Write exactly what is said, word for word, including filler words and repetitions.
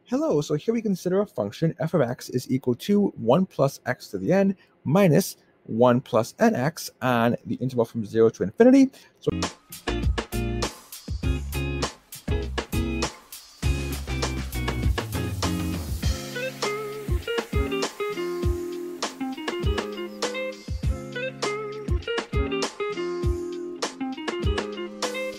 Hello, so here we consider a function f of x is equal to one plus x to the n minus one plus nx on the interval from zero to infinity. So